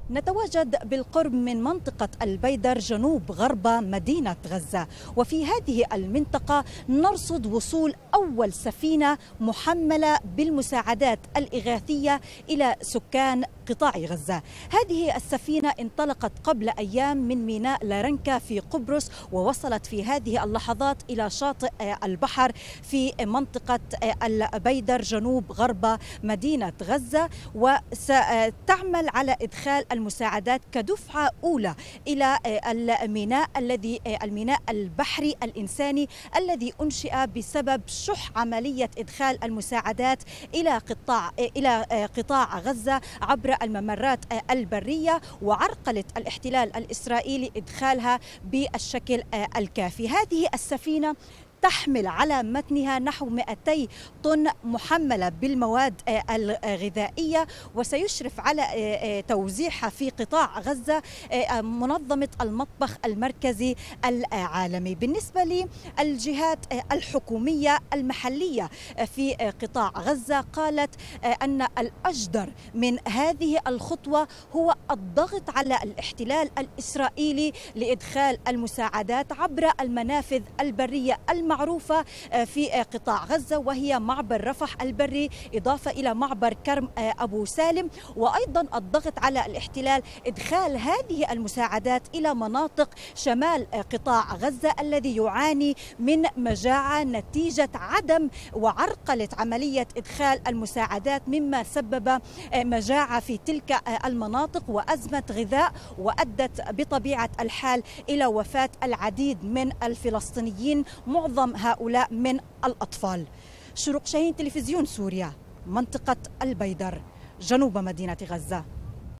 نتواجد بالقرب من منطقة البيدر جنوب غرب مدينة غزة، وفي هذه المنطقة نرصد وصول أول سفينة محملة بالمساعدات الإغاثية إلى سكان قطاع غزة. هذه السفينة انطلقت قبل أيام من ميناء لارنكا في قبرص، ووصلت في هذه اللحظات إلى شاطئ البحر في منطقة البيدر جنوب غرب مدينة غزة، وستعمل على إدخال المساعدات كدفعة أولى إلى الميناء البحري الإنساني الذي أنشئ بسبب شح عملية إدخال المساعدات إلى قطاع غزة عبر الممرات البرية، وعرقلت الاحتلال الإسرائيلي إدخالها بالشكل الكافي. هذه السفينة تحمل على متنها نحو 200 طن محملة بالمواد الغذائية، وسيشرف على توزيعها في قطاع غزة منظمة المطبخ المركزي العالمي. بالنسبة للجهات الحكومية المحلية في قطاع غزة، قالت أن الأجدر من هذه الخطوة هو الضغط على الاحتلال الإسرائيلي لإدخال المساعدات عبر المنافذ البرية المعروفة في قطاع غزة، وهي معبر رفح البري إضافة إلى معبر كرم أبو سالم، وأيضا الضغط على الاحتلال إدخال هذه المساعدات إلى مناطق شمال قطاع غزة الذي يعاني من مجاعة نتيجة عدم وعرقلة عملية إدخال المساعدات، مما سبب مجاعة في تلك المناطق وأزمة غذاء، وأدت بطبيعة الحال إلى وفاة العديد من الفلسطينيين، معظم هؤلاء من الأطفال. شروق شاهين، تلفزيون سوريا، منطقة البيدر جنوب مدينة غزة.